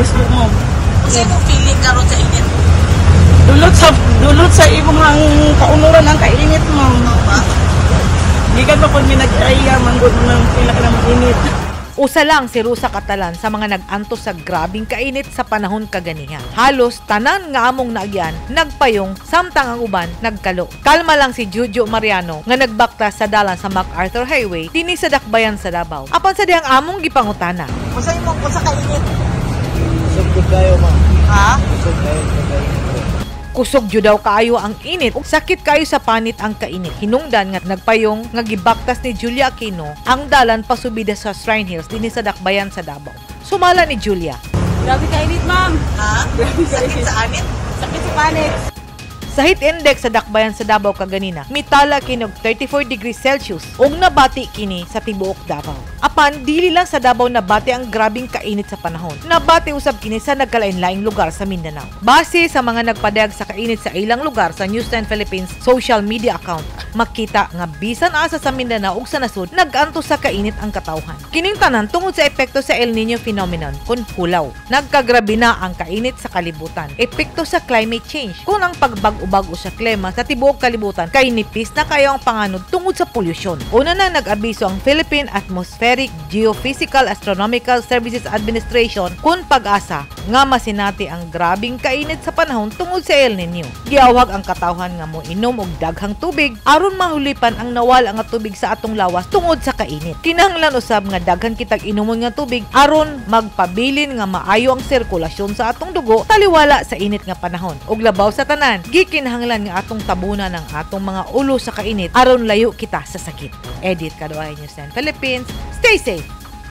Facebook mo. Kasi mo feeling karon sa init. Dulot sa imong kaunuran ang kainit mo. Gikan pa pud mi nag-aya manggod mo nang pila ka na mainit. Usa lang si Rusa Catalan sa mga nag-antos sa grabing kainit sa panahon kaganiha. Halos tanan nga among naagyan nagpayong samtang ang uban nagkalo. Kalma lang si Jujo Mariano nga nagbaktas sa dalan sa MacArthur Highway dinhi sa Dakbayan sa Davao. Apan sa dihang among gipangutana. Usay mo ko sa kainit. Sugod kayo ma. Ha? Sugod kayo. Kusog jud daw kaayo ang init ug sakit kayo sa panit ang kainit. Hinungdan nga nagpayong nga gibaktas ni Julia Aquino ang dalan pasubida sa Shrine Hills dinhi sa Dakbayan sa Davao. Sumala ni Julia. Grabe kainit, ma'am. Ha? Sakit sa anit? Sakit sa panit. Sa heat index sa Dakbayan sa Davao kaganina, mitala kinog 34 degrees Celsius ug nabati kini sa tibuok Davao. Apan dili lang sa Davao nabati ang grabing kainit sa panahon. Nabati usab kini sa nagkalain-laing lugar sa Mindanao. Base sa mga nagpadayag sa kainit sa ilang lugar sa News 10 Philippines social media account, makita nga bisan asa sa Mindanao ug sa nasud nag-antos sa kainit ang katawhan. Kining tanan tungod sa epekto sa El Nino phenomenon kun hulaw. Nagkagrabe na ang kainit sa kalibutan. Epekto sa climate change kun ang pagbag-o sa klima sa tibuok kalibutan kay nipis na kayo ang panganod tungod sa polusyon. Una na nag-abiso ang Philippine Atmospheric Geophysical Astronomical Services Administration kun pag-asa nga masinati ang grabing kainit sa panahon tungod sa El Nino. Giawhag ang katawhan nga mo inom og daghang tubig aron mahulipan ang nawala nga tubig sa atong lawas tungod sa kainit. Kinahanglan usab nga daghan kitag inumon nga tubig aron magpabilin nga maayo ang sirkulasyon sa atong dugo taliwala sa init nga panahon. Ug labaw sa tanan, gikinahanglan nga atong tabunan ang atong mga ulo sa kainit aron layo kita sa sakit. Edit Kaduay News 10 Philippines. Stay safe!